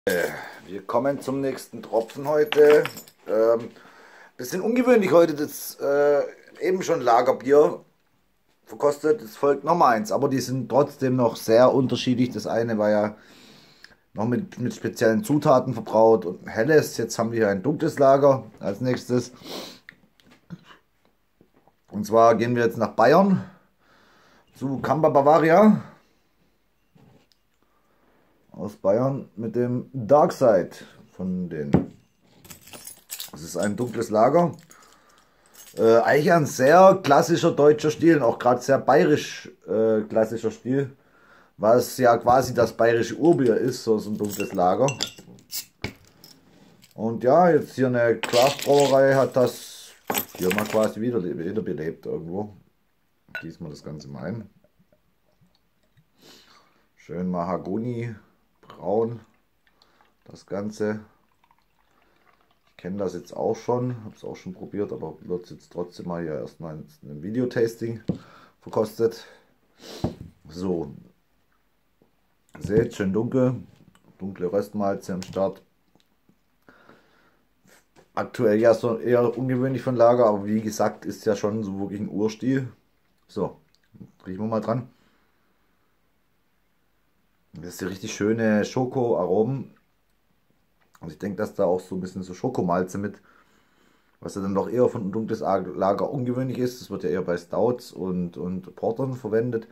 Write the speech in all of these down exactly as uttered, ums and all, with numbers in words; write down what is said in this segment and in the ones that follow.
Wir kommen zum nächsten Tropfen heute. Ähm, bisschen ungewöhnlich heute, das äh, eben schon Lagerbier verkostet. Es folgt nochmal eins, aber die sind trotzdem noch sehr unterschiedlich. Das eine war ja noch mit, mit speziellen Zutaten verbraut und ein helles. Jetzt haben wir hier ein dunkles Lager als nächstes. Und zwar gehen wir jetzt nach Bayern zu Campa Bavaria aus Bayern mit dem Darkside von denen. Das ist ein dunkles Lager. Äh, eigentlich ein sehr klassischer deutscher Stil und auch gerade sehr bayerisch äh, klassischer Stil, was ja quasi das bayerische Urbier ist, so, so ein dunkles Lager. Und ja, jetzt hier eine Craft-Brauerei hat das hier mal quasi wieder, wiederbelebt irgendwo. Diesmal das Ganze mal ein. Schön Mahagoni, braun, das Ganze. Ich kenne das jetzt auch schon, habe es auch schon probiert, aber wird jetzt trotzdem mal hier erstmal in einem Videotasting verkostet. So, seht, schön dunkel, dunkle Röstmalze am Start. Aktuell ja so eher ungewöhnlich von Lager, aber wie gesagt, ist ja schon so wirklich ein Urstil. So, riechen wir mal dran. Das ist hier richtig schöne Schokoaromen. Also ich denke, dass da auch so ein bisschen so Schokomalze mit, was ja dann doch eher von ein dunkles Lager ungewöhnlich ist. Das wird ja eher bei Stouts und, und Portern verwendet.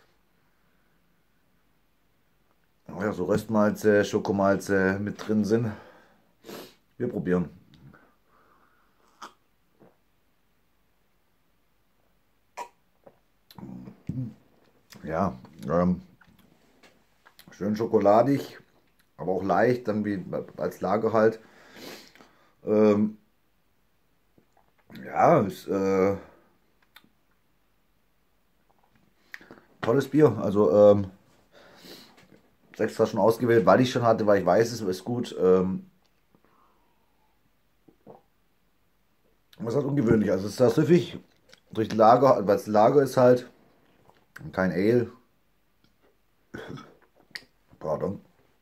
Ja, so Röstmalze, Schokomalze mit drin sind. Wir probieren. Ja, ähm, schön schokoladig, aber auch leicht, dann wie als Lager halt. Ähm, ja, ist äh, tolles Bier. Also ähm, extra schon ausgewählt, weil ich schon hatte, weil ich weiß, es ist gut. Ähm, was ist halt ungewöhnlich. Also es ist sehr süffig durch Lager, weil es Lager ist halt kein Ale. Pardon.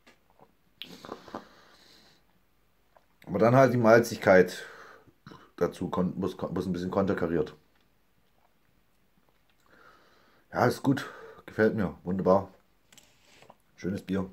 Aber dann halt die Malzigkeit dazu muss, muss ein bisschen konterkariert. Ja, ist gut. Gefällt mir. Wunderbar. Schönes Bier.